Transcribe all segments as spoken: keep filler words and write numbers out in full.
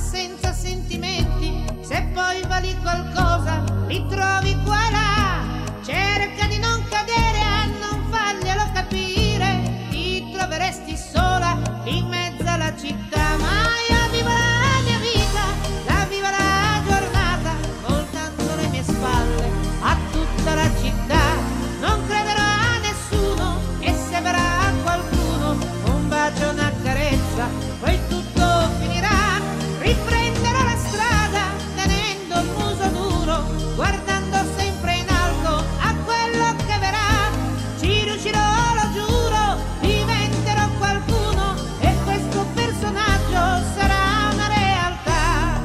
senza sentimenti. Se poi vali qualcosa, li trovi qua e là. Cerca di non cadere a non farglielo capire. Ti troveresti sola in mezzo alla città. Ma io vivo la mia vita, la vivo la giornata, voltando le mie spalle a tutta la città. Non crederò a nessuno, e se verrà qualcuno, un bacio, una carezza, poi tutto finirà. Riprenderò la strada tenendo il muso duro, guardando sempre in alto a quello che verrà. Ci riuscirò, lo giuro, diventerò qualcuno, e questo personaggio sarà una realtà.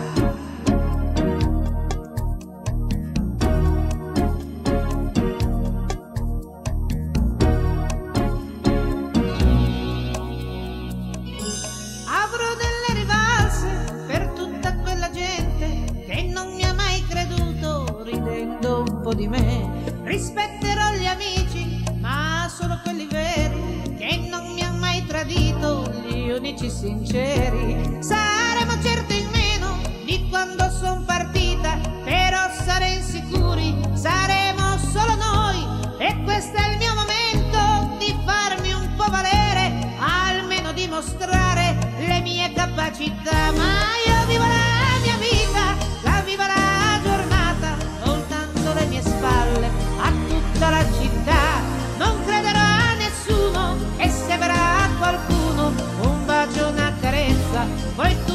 Avrò delle rivalse per tutta quella gente che non mi ha mai creduto, ridendo un po' di me. Rispetterò gli amici, ma solo quelli veri, che non mi hanno mai tradito, gli unici sinceri. Saremo certo in meno di quando son partita, però saremo sicuri, saremo solo noi. E questo è il mio momento di farmi un po' valere, almeno dimostrare le mie capacità. Ma io vivo la mia vita, la vivo la giornata, voltando le mie spalle a tutta la città. Non crederò a nessuno, e se verrà qualcuno, un bacio, una carezza, poi